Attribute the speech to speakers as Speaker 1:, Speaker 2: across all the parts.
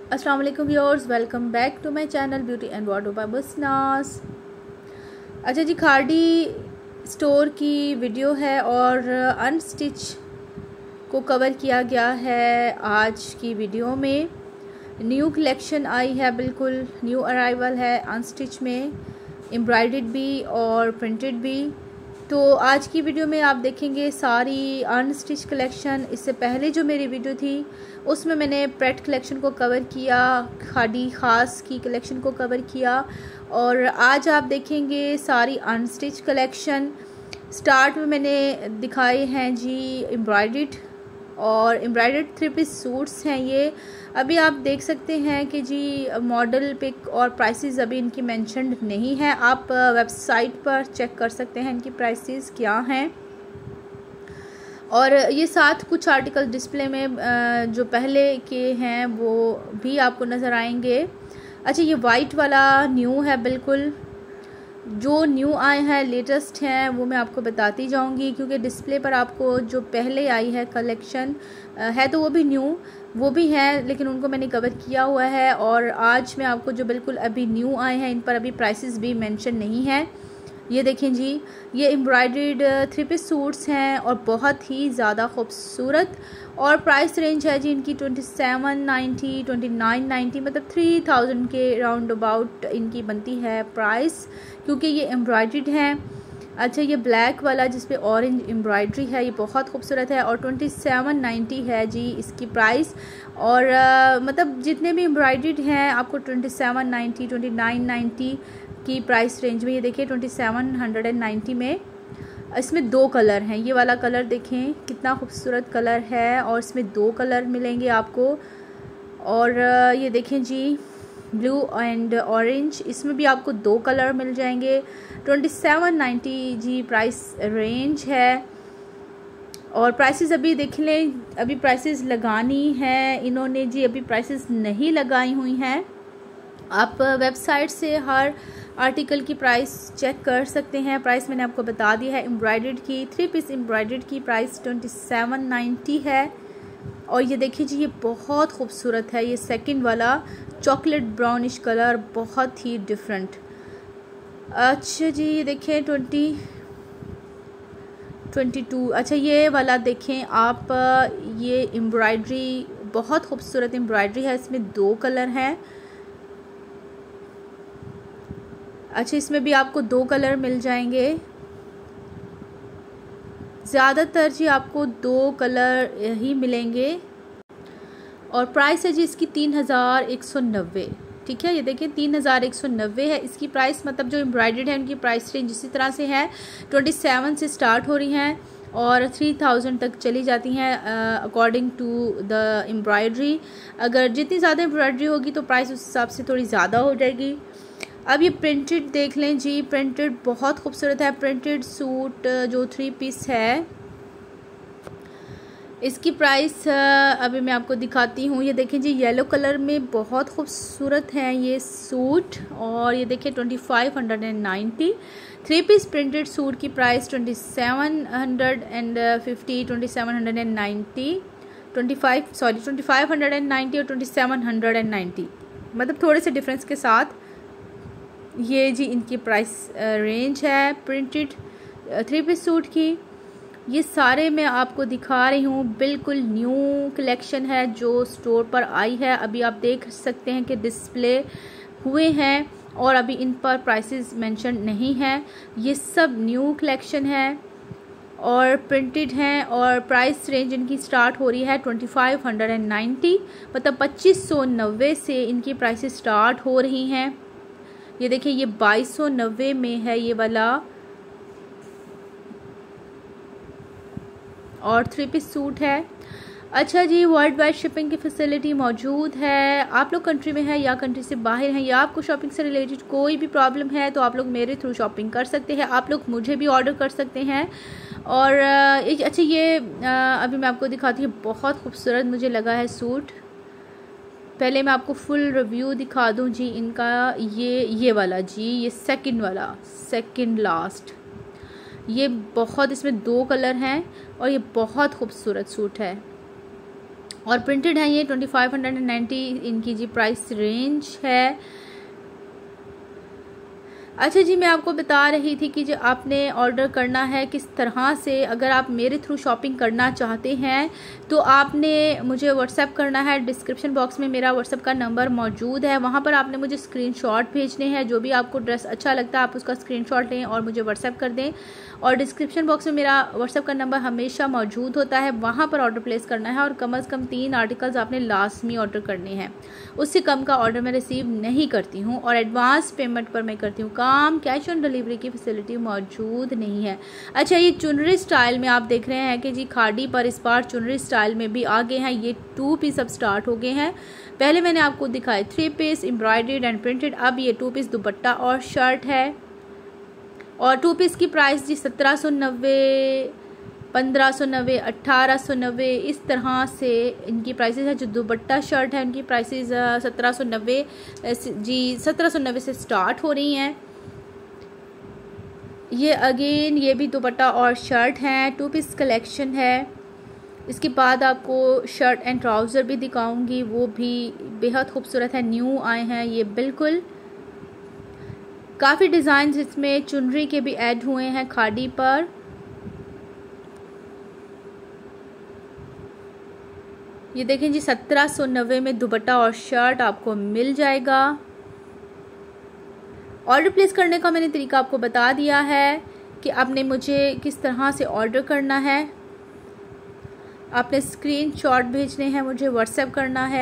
Speaker 1: अस्सलाम वालेकुम viewers, welcome back to my channel beauty and wardrobe by बुसनास। अच्छा जी, खाड़ी स्टोर की वीडियो है और अनस्टिच को कवर किया गया है। आज की वीडियो में न्यू कलेक्शन आई है, बिल्कुल न्यू अराइवल है, अनस्टिच में एम्ब्रॉयडर्ड भी और प्रिंटेड भी। तो आज की वीडियो में आप देखेंगे सारी अनस्टिच कलेक्शन। इससे पहले जो मेरी वीडियो थी उसमें मैंने प्रेट कलेक्शन को कवर किया, खाड़ी ख़ास की कलेक्शन को कवर किया, और आज आप देखेंगे सारी अनस्टिच कलेक्शन। स्टार्ट में मैंने दिखाए हैं जी एम्ब्रॉयडर्ड, और एम्ब्रॉयडर्ड 3 पीस सूट्स हैं ये। अभी आप देख सकते हैं कि जी मॉडल पिक और प्राइसेस अभी इनकी मेंशन्ड नहीं है। आप वेबसाइट पर चेक कर सकते हैं इनकी प्राइसेस क्या हैं। और ये साथ कुछ आर्टिकल डिस्प्ले में जो पहले के हैं वो भी आपको नज़र आएंगे। अच्छा, ये वाइट वाला न्यू है, बिल्कुल जो न्यू आए हैं लेटेस्ट हैं वो मैं आपको बताती जाऊंगी, क्योंकि डिस्प्ले पर आपको जो पहले आई है कलेक्शन है तो वो भी न्यू वो भी हैं, लेकिन उनको मैंने कवर किया हुआ है। और आज मैं आपको जो बिल्कुल अभी न्यू आए हैं इन पर अभी प्राइसेस भी मेंशन नहीं है। ये देखें जी, ये एम्ब्रॉयडर्ड 3 पीस सूट्स हैं और बहुत ही ज़्यादा खूबसूरत, और प्राइस रेंज है जी इनकी 2790 2990, मतलब 3000 के राउंड अबाउट इनकी बनती है प्राइस, क्योंकि ये एम्ब्रॉयडर्ड हैं। अच्छा, ये ब्लैक वाला जिस पे ऑरेंज एम्ब्रॉयडरी है ये बहुत खूबसूरत है और 2790 है जी इसकी प्राइस। और मतलब जितने भी एम्ब्रॉयडर्ड हैं आपको 2790 2990 की प्राइस रेंज में। ये देखिए 2790 में इसमें 2 कलर हैं। ये वाला कलर देखें कितना खूबसूरत कलर है, और इसमें 2 कलर मिलेंगे आपको। और ये देखें जी ब्लू एंड ऑरेंज, इसमें भी आपको 2 कलर मिल जाएंगे। 2790 जी प्राइस रेंज है। और प्राइसेस अभी देख लें, अभी प्राइसेस लगानी है इन्होंने जी, अभी प्राइसेस नहीं लगाई हुई हैं। आप वेबसाइट से हर आर्टिकल की प्राइस चेक कर सकते हैं। प्राइस मैंने आपको बता दी है। एम्ब्रॉयडर्ड की 3 पीस एम्ब्रॉयडर्ड की प्राइस 2790 है। और ये देखिए जी, ये बहुत खूबसूरत है, ये सेकंड वाला चॉकलेट ब्राउनिश कलर, बहुत ही डिफरेंट। अच्छा जी, ये देखें 22। अच्छा, ये वाला देखें आप, ये एम्ब्रॉयडरी बहुत खूबसूरत एम्ब्रॉयडरी है, इसमें 2 कलर हैं। अच्छा, इसमें भी आपको 2 कलर मिल जाएंगे। ज़्यादातर जी आपको 2 कलर ही मिलेंगे। और प्राइस है जी इसकी 3190। ठीक है, ये देखिए 3190 है इसकी प्राइस। मतलब जो एम्ब्रॉयडर्ड है उनकी प्राइस रेंज इसी तरह से है, 27 से स्टार्ट हो रही हैं और 3000 तक चली जाती हैं अकॉर्डिंग टू द एम्ब्रॉयडरी। अगर जितनी ज़्यादा एम्ब्रॉयडरी होगी तो प्राइस उस हिसाब से थोड़ी ज़्यादा हो जाएगी। अब ये प्रिंटेड देख लें जी, प्रिंटेड बहुत खूबसूरत है। प्रिंटेड सूट जो 3 पीस है इसकी प्राइस अभी मैं आपको दिखाती हूँ। ये देखें जी, येलो कलर में बहुत खूबसूरत है ये सूट, और ये देखें 2590। 3 पीस प्रिंटेड सूट की प्राइस 2750 2790 2590 और 2790, मतलब थोड़े से डिफरेंस के साथ ये जी इनकी प्राइस रेंज है प्रिंटेड 3 पीस सूट की। ये सारे मैं आपको दिखा रही हूँ, बिल्कुल न्यू कलेक्शन है जो स्टोर पर आई है। अभी आप देख सकते हैं कि डिस्प्ले हुए हैं और अभी इन पर प्राइसेस मेंशन नहीं है। ये सब न्यू कलेक्शन है और प्रिंटेड हैं, और प्राइस रेंज इनकी स्टार्ट हो रही है 2590, मतलब 2590 से इनकी प्राइसेस स्टार्ट हो रही हैं। ये देखिए, ये 2290 में है ये वाला, और 3 पीस सूट है। अच्छा जी, वर्ल्ड वाइड शिपिंग की फैसिलिटी मौजूद है। आप लोग कंट्री में हैं या कंट्री से बाहर हैं, या आपको शॉपिंग से रिलेटेड कोई भी प्रॉब्लम है तो आप लोग मेरे थ्रू शॉपिंग कर सकते हैं। आप लोग मुझे भी ऑर्डर कर सकते हैं। और अच्छा, ये अभी मैं आपको दिखाती हूँ, बहुत खूबसूरत मुझे लगा है सूट। पहले मैं आपको फुल रिव्यू दिखा दूँ जी इनका। ये वाला जी, ये सेकंड वाला, सेकंड लास्ट, ये बहुत, इसमें 2 कलर हैं और ये बहुत खूबसूरत सूट है। और प्रिंटेड है ये। 2590 इनकी जी प्राइस रेंज है। अच्छा जी, मैं आपको बता रही थी कि जो आपने ऑर्डर करना है किस तरह से। अगर आप मेरे थ्रू शॉपिंग करना चाहते हैं तो आपने मुझे व्हाट्सएप करना है। डिस्क्रिप्शन बॉक्स में मेरा व्हाट्सएप का नंबर मौजूद है, वहाँ पर आपने मुझे स्क्रीनशॉट भेजने हैं। जो भी आपको ड्रेस अच्छा लगता है आप उसका स्क्रीनशॉट लें और मुझे व्हाट्सएप कर दें। और डिस्क्रिप्शन बॉक्स में मेरा व्हाट्सएप का नंबर हमेशा मौजूद होता है, वहाँ पर ऑर्डर प्लेस करना है। और कम से कम 3 आर्टिकल्स आपने लाजमी ऑर्डर करने हैं, उससे कम का ऑर्डर मैं रिसीव नहीं करती हूँ। और एडवांस पेमेंट पर मैं करती हूँ काम, कैश ऑन डिलीवरी की फैसिलिटी मौजूद नहीं है। अच्छा, ये चुनरी स्टाइल में आप देख रहे हैं कि जी खाड़ी पर इस बार चुनरी स्टाइल में भी आ गए हैं। ये 2 पीस अब स्टार्ट हो गए हैं। पहले मैंने आपको दिखाए 3 पीस एम्ब्रॉयडर्ड एंड प्रिंटेड, अब ये 2 पीस दुपट्टा और शर्ट है। और 2 पीस की प्राइस जी 1790, 1590, 1890 इस तरह से इनकी प्राइसेस है। जो दुपट्टा शर्ट है उनकी प्राइसेस 1790 जी 1790 से स्टार्ट हो रही हैं। ये अगेन ये भी दुपट्टा और शर्ट हैं, 2 पीस कलेक्शन है। इसके बाद आपको शर्ट एंड ट्राउज़र भी दिखाऊंगी, वो भी बेहद खूबसूरत है, न्यू आए हैं ये बिल्कुल। काफ़ी डिज़ाइन इसमें चुनरी के भी ऐड हुए हैं खाड़ी पर। ये देखें जी 1790 में दुपट्टा और शर्ट आपको मिल जाएगा। ऑर्डर प्लेस करने का मैंने तरीका आपको बता दिया है कि आपने मुझे किस तरह से ऑर्डर करना है। आपने स्क्रीनशॉट भेजने हैं, मुझे व्हाट्सएप करना है।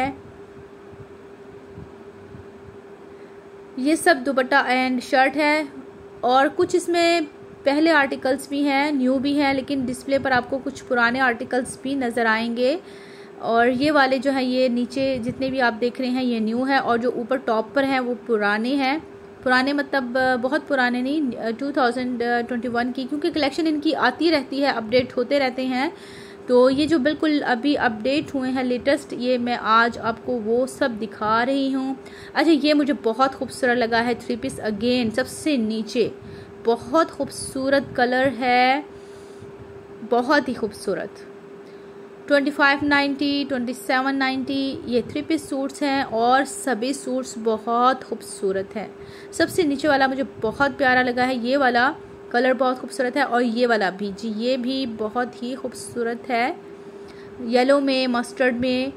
Speaker 1: ये सब दुपट्टा एंड शर्ट है। और कुछ इसमें पहले आर्टिकल्स भी हैं, न्यू भी हैं, लेकिन डिस्प्ले पर आपको कुछ पुराने आर्टिकल्स भी नज़र आएंगे। और ये वाले जो हैं, ये नीचे जितने भी आप देख रहे हैं ये न्यू है, और जो ऊपर टॉप पर हैं वो पुराने हैं। पुराने मतलब बहुत पुराने नहीं, 2021 की, क्योंकि कलेक्शन इनकी आती रहती है, अपडेट होते रहते हैं। तो ये जो बिल्कुल अभी अपडेट हुए हैं लेटेस्ट, ये मैं आज आपको वो सब दिखा रही हूँ। अच्छा, ये मुझे बहुत खूबसूरत लगा है 3 पीस अगेन सबसे नीचे, बहुत खूबसूरत कलर है, बहुत ही खूबसूरत। 2590, 2790 ये 3 पीस सूट्स हैं और सभी सूट्स बहुत खूबसूरत हैं। सबसे नीचे वाला मुझे बहुत प्यारा लगा है, ये वाला कलर बहुत खूबसूरत है। और ये वाला भी जी, ये भी बहुत ही खूबसूरत है, येलो में, मस्टर्ड में।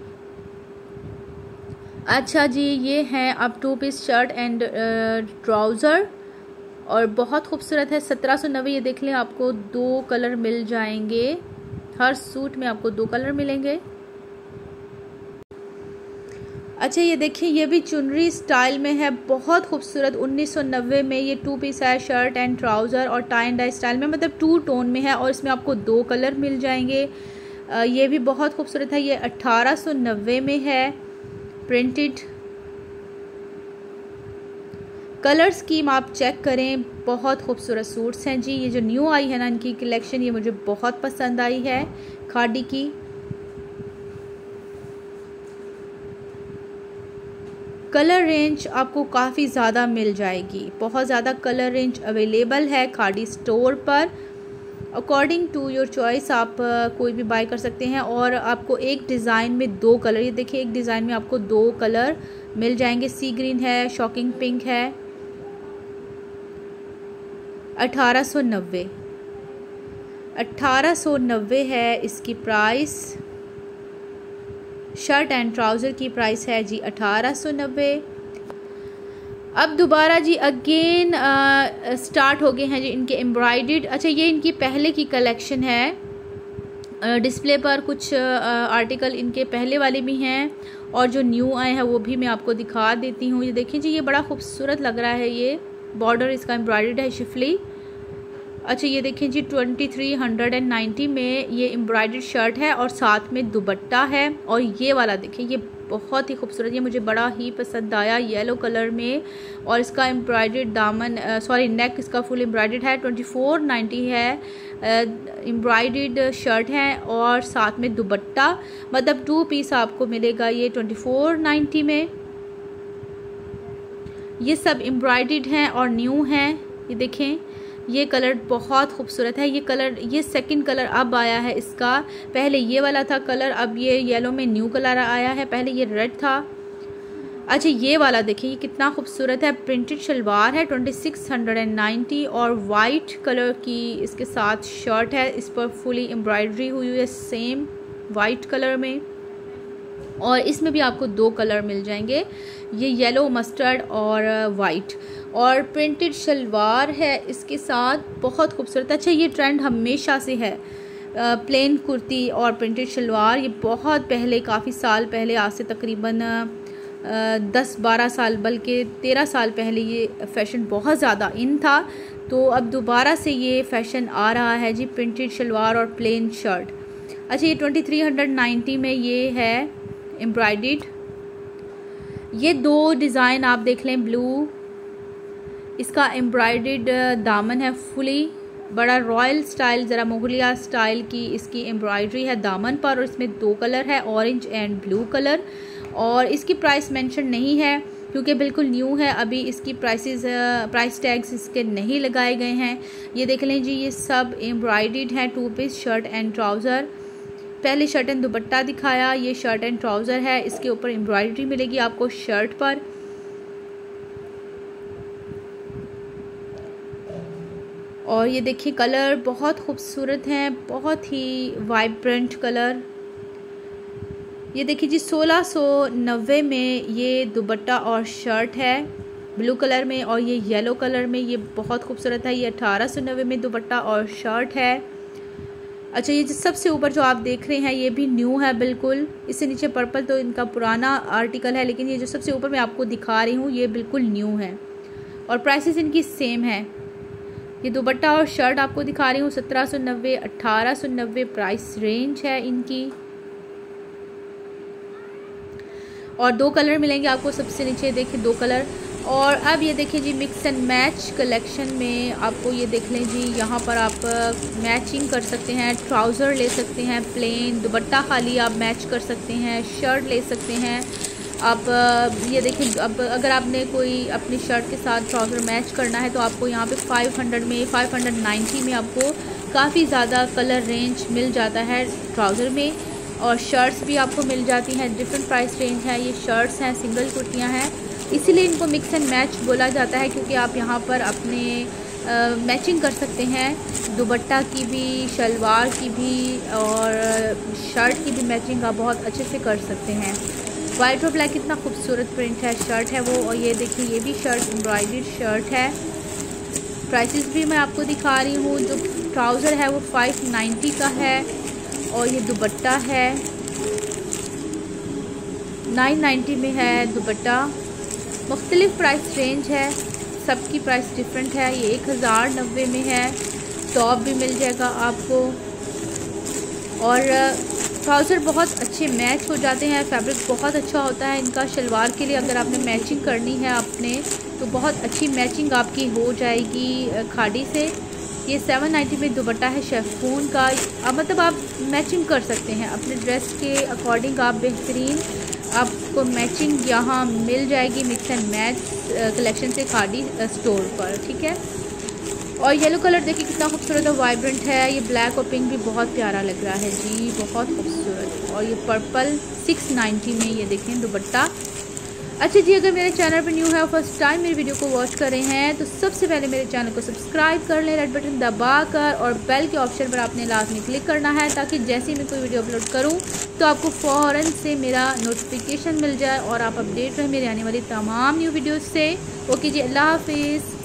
Speaker 1: अच्छा जी, ये हैं अब 2 पीस शर्ट एंड ट्राउज़र और बहुत खूबसूरत है। 1790 ये देख लें, आपको 2 कलर मिल जाएंगे, हर सूट में आपको 2 कलर मिलेंगे। अच्छा, ये देखिए, ये भी चुनरी स्टाइल में है, बहुत खूबसूरत। 1990 में ये 2 पीस है, शर्ट एंड ट्राउज़र और टाई एंड डाई स्टाइल में, मतलब 2 टोन में है और इसमें आपको 2 कलर मिल जाएंगे। ये भी बहुत खूबसूरत है। ये 1890 में है, प्रिंटेड। कलर स्कीम आप चेक करें, बहुत खूबसूरत सूट्स हैं जी। ये जो न्यू आई है ना इनकी कलेक्शन, ये मुझे बहुत पसंद आई है खाड़ी की। कलर रेंज आपको काफ़ी ज़्यादा मिल जाएगी, बहुत ज़्यादा कलर रेंज अवेलेबल है खाड़ी स्टोर पर। अकॉर्डिंग टू योर चॉइस आप कोई भी बाय कर सकते हैं। और आपको एक डिज़ाइन में 2 कलर, ये देखिए एक डिज़ाइन में आपको 2 कलर मिल जाएंगे। सी ग्रीन है, शॉकिंग पिंक है। 1890 है इसकी प्राइस। शर्ट एंड ट्राउज़र की प्राइस है जी 1890। अब दोबारा जी अगेन स्टार्ट हो गए हैं जी इनके एम्ब्रॉयडर्ड। अच्छा, ये इनकी पहले की कलेक्शन है। डिस्प्ले पर कुछ आर्टिकल इनके पहले वाले भी हैं और जो न्यू आए हैं वो भी मैं आपको दिखा देती हूँ। ये देखिए जी, ये बड़ा खूबसूरत लग रहा है। ये बॉर्डर इसका एम्ब्रॉयडर्ड है, शिफली। अच्छा, ये देखें जी 2390 में ये एम्ब्रॉयडर्ड शर्ट है और साथ में दुपट्टा है। और ये वाला देखें, ये बहुत ही खूबसूरत, ये मुझे बड़ा ही पसंद आया, येलो कलर में। और इसका एम्ब्रॉयडर्ड दामन, नेक इसका फुल एम्ब्रॉयडर्ड है। 2490 है, एम्ब्रॉयडर्ड शर्ट है और साथ में दुपट्टा, मतलब 2 पीस आपको मिलेगा ये 2490 में। ये सब एम्ब्रॉयडर्ड हैं और न्यू हैं। ये देखें, ये कलर बहुत खूबसूरत है। ये कलर, ये सेकंड कलर अब आया है इसका। पहले ये वाला था कलर, अब ये येलो में न्यू कलर आया है, पहले ये रेड था। अच्छा ये वाला देखिए, ये कितना खूबसूरत है। प्रिंटेड शलवार है 2690 और वाइट कलर की इसके साथ शर्ट है। इस पर फुली एम्ब्रॉयडरी हुई है सेम वाइट कलर में, और इसमें भी आपको 2 कलर मिल जाएंगे, ये येलो मस्टर्ड और वाइट। और प्रिंटेड शलवार है इसके साथ, बहुत खूबसूरत। अच्छा ये ट्रेंड हमेशा से है, प्लेन कुर्ती और प्रिंटेड शलवार। ये बहुत पहले, काफ़ी साल पहले, आज से तकरीबन 10-12 साल बल्कि 13 साल पहले ये फ़ैशन बहुत ज़्यादा इन था। तो अब दोबारा से ये फ़ैशन आ रहा है जी, प्रिंटेड शलवार और प्लेन शर्ट। अच्छा ये 2390 में ये है एम्ब्रॉयडर्ड। ये 2 डिज़ाइन आप देख लें, ब्लू, इसका एम्ब्रॉयडर्ड दामन है फुली, बड़ा रॉयल स्टाइल, ज़रा मुगलिया स्टाइल की इसकी एम्ब्रॉयडरी है दामन पर, और इसमें 2 कलर है, ऑरेंज एंड ब्लू कलर। और इसकी प्राइस मेंशन नहीं है क्योंकि बिल्कुल न्यू है, अभी इसकी प्राइस टैग्स इसके नहीं लगाए गए हैं। ये देख लें जी, ये सब एम्ब्रॉयडर्ड है, 2 पीस शर्ट एंड ट्राउज़र। पहले शर्ट एंड दुपट्टा दिखाया, ये शर्ट एंड ट्राउज़र है, इसके ऊपर एम्ब्रॉयडरी मिलेगी आपको शर्ट पर। और ये देखिए कलर बहुत खूबसूरत हैं, बहुत ही वाइब्रेंट कलर। ये देखिए जी 1690 में ये दुपट्टा और शर्ट है ब्लू कलर में, और ये येलो कलर में, ये बहुत खूबसूरत है। ये 1890 में दुपट्टा और शर्ट है। अच्छा ये सबसे ऊपर जो आप देख रहे हैं ये भी न्यू है बिल्कुल, इससे नीचे पर्पल तो इनका पुराना आर्टिकल है, लेकिन ये जो सबसे ऊपर मैं आपको दिखा रही हूँ ये बिल्कुल न्यू है और प्राइसेस इनकी सेम है। ये दुपट्टा और शर्ट आपको दिखा रही हूँ 1790 1890 प्राइस रेंज है इनकी, और 2 कलर मिलेंगे आपको। सबसे नीचे देखिए 2 कलर। और अब ये देखिए जी मिक्स एंड मैच कलेक्शन में आपको ये देख लें जी, यहाँ पर आप मैचिंग कर सकते हैं, ट्राउज़र ले सकते हैं प्लेन, दुपट्टा खाली आप मैच कर सकते हैं, शर्ट ले सकते हैं आप। ये देखिए अब अगर आपने कोई अपनी शर्ट के साथ ट्राउज़र मैच करना है तो आपको यहाँ पे 500 में 590 में आपको काफ़ी ज़्यादा कलर रेंज मिल जाता है ट्राउज़र में, और शर्ट्स भी आपको मिल जाती हैं। डिफरेंट प्राइस रेंज है। ये शर्ट्स हैं, सिंगल कुर्तियाँ हैं, इसीलिए इनको मिक्स एंड मैच बोला जाता है, क्योंकि आप यहाँ पर अपने मैचिंग कर सकते हैं, दुपट्टा की भी, शलवार की भी और शर्ट की भी मैचिंग आप बहुत अच्छे से कर सकते हैं। वाइट और ब्लैक कितना खूबसूरत प्रिंट है, शर्ट है वो। और ये देखिए ये भी शर्ट एम्ब्रॉयडर्ड शर्ट है। प्राइसेस भी मैं आपको दिखा रही हूँ। जो ट्राउज़र है वो 590 का है, और ये दुपट्टा है 990 में है दुपट्टा। मुख्तलिफ प्राइस रेंज है, सबकी प्राइस डिफरेंट है। ये 1090 में है, टॉप भी मिल जाएगा आपको, और ट्राउज़र बहुत अच्छे मैच हो जाते हैं, फैब्रिक बहुत अच्छा होता है इनका। शलवार के लिए अगर आपने मैचिंग करनी है अपने तो बहुत अच्छी मैचिंग आपकी हो जाएगी खाड़ी से। ये 790 में दुपट्टा है शेफून का, मतलब आप मैचिंग कर सकते हैं अपने ड्रेस के अकॉर्डिंग, आप बेहतरीन आपको मैचिंग यहाँ मिल जाएगी मिक्स एंड मैच कलेक्शन से खाड़ी स्टोर पर, ठीक है। और येलो कलर देखिए कितना खूबसूरत और वाइब्रेंट है। ये ब्लैक और पिंक भी बहुत प्यारा लग रहा है जी, बहुत खूबसूरत। और ये पर्पल 690 में ये देखें दुपट्टा। अच्छा जी, अगर मेरे चैनल पर न्यू है और फर्स्ट टाइम मेरी वीडियो को वॉच कर रहे हैं तो सबसे पहले मेरे चैनल को सब्सक्राइब कर लें, रेड बटन दबाकर, और बेल के ऑप्शन पर आपने लाजमी क्लिक करना है, ताकि जैसे ही मैं कोई वीडियो अपलोड करूं तो आपको फ़ौरन से मेरा नोटिफिकेशन मिल जाए और आप अपडेट रहें मेरी आने वाली तमाम न्यू वीडियोज़ से। ओके जी, अल्लाह हाफिज़।